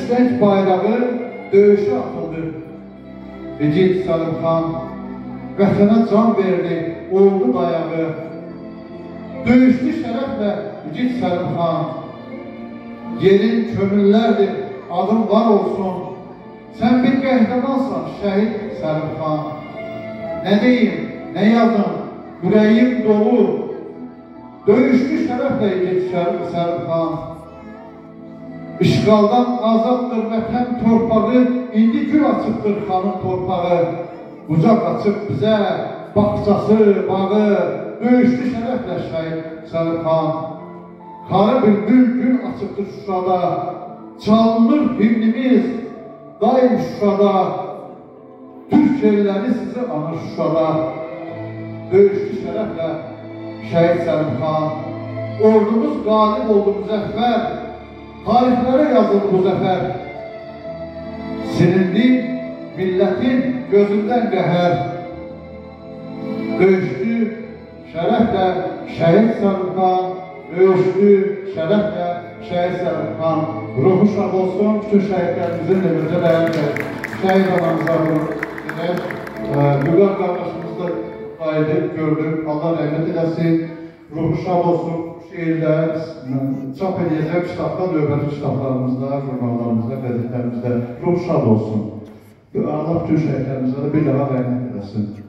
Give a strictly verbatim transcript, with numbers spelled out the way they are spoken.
üçrəng bayrağı döyüşə atıldı. Igid Səlimxan vətənə can verdi, oldu dayağı. Döyüşlü şərəflə Igid Səlimxan, yerin kömürlərdir, adın var olsun. Sən bir qəhrəmansan, şəhid Səlimxan. Nə deyim, nə yazım, ürəyim dolu. Döyüşlü şərəflə Igid Səlimxan. İşğaldan azaddır vətən torpağı, indi gül açıqdır xanın torpağı. Bucaq açıb bizə, baxçası, bağı, döyüşlü şərəflə şəhid Səlimxan. Karı bülbül gül açıqdır Şuşada, çalınır himnimiz daim Şuşada. Türk yerləri sizi anır Şuşada. Döyüşlü şərəflə şəhid Səlimxan. Ordumuz qalib oldu müzəffər, tarixlərə yazıldı bu zəfər. Silindi millətin gözündən qəhər. Döyüşlü şərəflə şəhid Səlimxan, döyüşlü şərəflə şəhid Səlimxan. Ruhu şad olsun, bütün şəhidlərimizin də gözəl əyəndə şəhid anamıza edək. Vüqar qardaşımız da qayıdıb, gördük. Allah rəhmət eləsin, ruhu şad olsun. Şehirlər çap edəcək kitabda, növbəti kitablarımızda, jurnallarımızda, qəzetlərimizdə ruh şad olsun. Allah bütün şəhidlərimizə də bir daha rəhmət eləsin.